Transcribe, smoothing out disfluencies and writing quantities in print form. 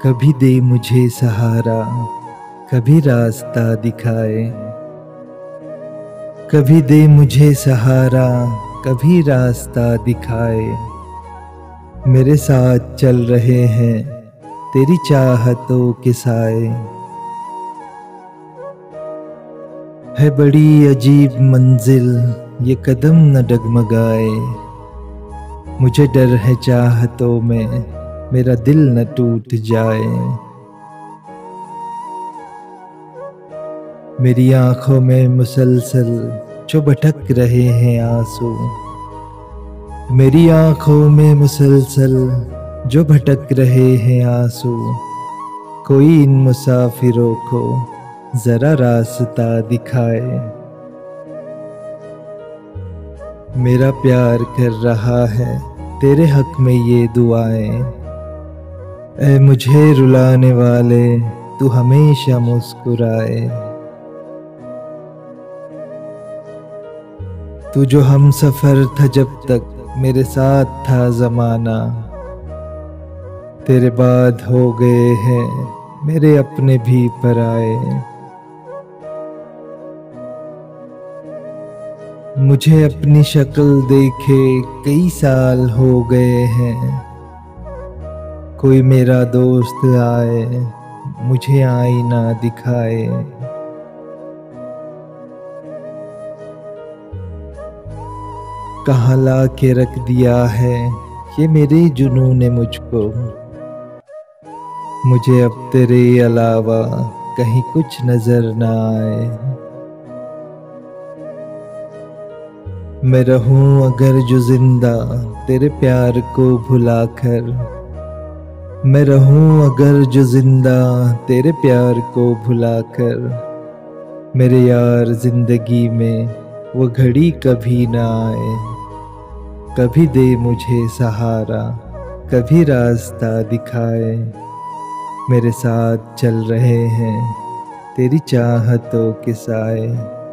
कभी दे मुझे सहारा, कभी रास्ता दिखाए। कभी दे मुझे सहारा, कभी रास्ता दिखाए। मेरे साथ चल रहे हैं तेरी चाहतों के साए। है बड़ी अजीब मंजिल, ये कदम न डगमगाए। मुझे डर है चाहतों में मेरा दिल न टूट जाए। मेरी आंखों में मुसलसल जो भटक रहे हैं आंसू। मेरी आंखों में मुसलसल जो भटक रहे हैं आंसू। कोई इन मुसाफिरों को जरा रास्ता दिखाए। मेरा प्यार कर रहा है तेरे हक में ये दुआएं। ऐ मुझे रुलाने वाले तू हमेशा मुस्कुराए। तू जो हम सफर था जब तक मेरे साथ था जमाना। तेरे बाद हो गए हैं मेरे अपने भी पराए। मुझे अपनी शक्ल देखे कई साल हो गए हैं। कोई मेरा दोस्त आए मुझे आईना दिखाए। कहाँ ला के रख दिया है ये मेरे जुनून ने मुझको। मुझे अब तेरे अलावा कहीं कुछ नजर ना आए। मैं रहूं अगर जो जिंदा तेरे प्यार को भुलाकर। मैं रहूं अगर जो जिंदा तेरे प्यार को भुलाकर। मेरे यार जिंदगी में वो घड़ी कभी ना आए। कभी दे मुझे सहारा, कभी रास्ता दिखाए। मेरे साथ चल रहे हैं तेरी चाहतों के साए।